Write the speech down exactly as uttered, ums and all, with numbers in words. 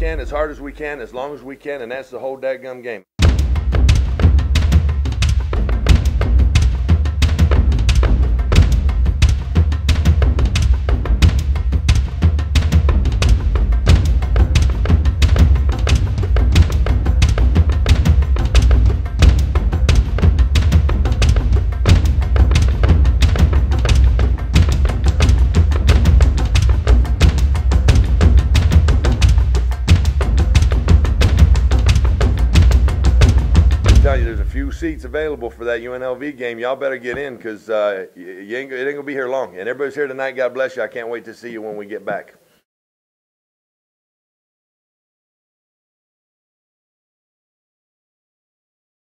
can, as hard as we can, as long as we can, and that's the whole dadgum game. There's a few seats available for that U N L V game. Y'all better get in, because uh, you ain't, it ain't gonna be here long. And everybody's here tonight. God bless you. I can't wait to see you when we get back.